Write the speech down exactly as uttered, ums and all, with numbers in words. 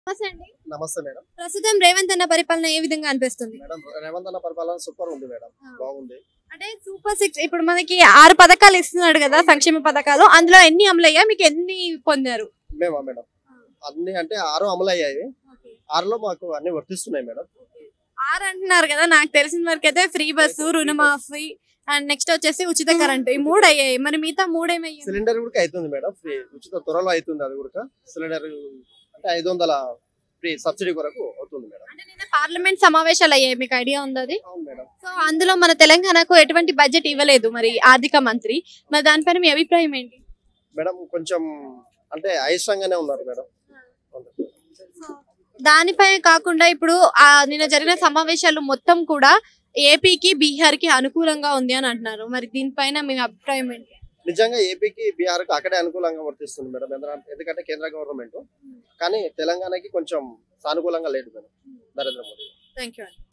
నమస్తే అండి. నమస్తే మేడం. ప్రస్తుతం రేవంత్ అన్న పరిపాలన ఏ విధంగా అనిపిస్తుంది? మేడం రేవంత్ అన్న పరిపాలన సూపర్ ఉంది మేడం. ఆ. బాగుంది. అంటే సూపర్ సిక్స్ ఇప్పుడు మనకి ఆరు పథకాలు ఇస్తున్నాడు కదా, సంక్షేమ పథకాలు. అందులో ఎన్ని అమలయ్యా, మీకు ఎన్ని పొందారు? మేమా మేడం అన్ని అంటే ఆరు అమలు అయ్యాయి. ఆరులో మాకు అన్ని వర్తిస్తున్నాయి మేడం. ఆరు అంటున్నారు కదా, నాకు తెలిసిన వరకు అయితే ఫ్రీ బస్సు, రుణమాఫీ అండ్ నెక్స్ట్ వచ్చేసి ఉచిత కరెంట్, ఈ మూడు అయ్యాయి. మరి మిగతా మూడేమయ్యాయి? సిలిండర్ కూడా అవుతుంది మేడం. ఫ్రీ ఉచిత త్వరలో అవుతుంది. అది కూడా సిలిండర్ అంటే ఐదు వందల ఫ్రీ సబ్సిడీ కొరకు అవుతుంది మేడం. అంటే నిన్న పార్లమెంట్ సమావేశాలు అయ్యాయి, మీకు ఐడియా ఉంది అది? అవును మేడం. సో అందులో మన తెలంగాణకు ఎటువంటి బడ్జెట్ ఇవ్వలేదు మరి ఆర్థిక మంత్రి. మరి దానిపైన మీ అభిప్రాయం ఏంటి? మేడం కొంచెం అంటే అయిష్టంగానే ఉన్నారు మేడం. దానిపై కాకుండా ఇప్పుడు ఆ నిన్న జరిగిన సమావేశాలు మొత్తం కూడా ఏపీకి బీహార్ కి అనుకూలంగా ఉంది అని అంటున్నారు. మరి దీనిపైన మీ అభిప్రాయం ఏంటి? నిజంగా ఏపీకి బీహార్ కి అక్కడే అనుకూలంగా వర్తిస్తుంది మేడం. ఎందుకంటే ఎందుకంటే కేంద్ర గవర్నమెంట్, కానీ తెలంగాణకి కొంచెం సానుకూలంగా లేదు madam Narendra Modi. Thank you.